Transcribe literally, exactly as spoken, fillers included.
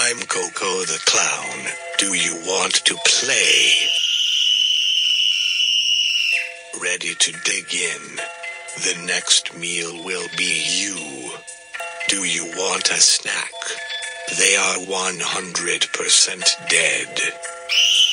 I'm Coco the Clown. Do you want to play? Ready to dig in? The next meal will be you. Do you want a snack? They are one hundred percent dead.